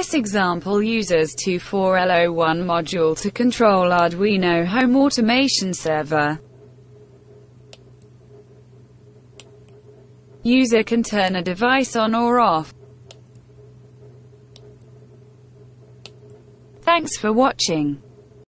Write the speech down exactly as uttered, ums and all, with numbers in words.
This example uses two four L zero one module to control Arduino home automation server. User can turn a device on or off. Thanks for watching.